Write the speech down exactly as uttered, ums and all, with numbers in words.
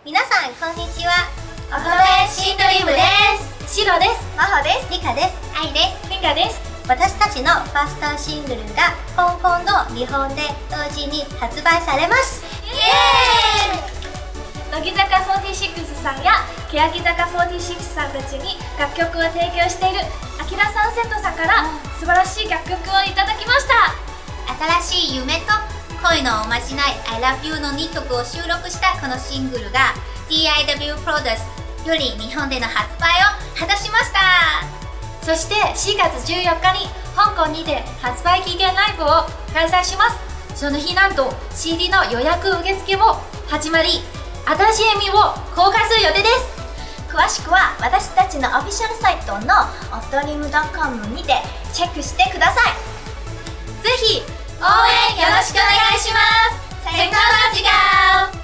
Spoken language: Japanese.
皆さんこんにちは。 オトメシンドリームです。シロです。 マホです。リカです。 アイです。ミカです。 私たちのファーストシングルが香港の日本で同時に発売されます。 イエーイ。乃木坂フォーティシックスさんや欅坂フォーティシックスさんたちに楽曲を提供しているアキラサンセットさんから素晴らしい楽曲をいただきました。 新しい夢と恋のおまじない I love you のにきょくを収録したこのシングルが ディーアイダブリュー プロデュースより日本での発売を果たしました。 そしてしがつじゅうよっかに香港にて発売期限ライブを開催します。その日なんと シーディー の予約受付も始まり、新しい エムビー を公開する予定です。 詳しくは私たちのオフィシャルサイトの オトリムドットコム にてチェックしてください。 ぜひ応援よろしくお願いします。セクターバーチガー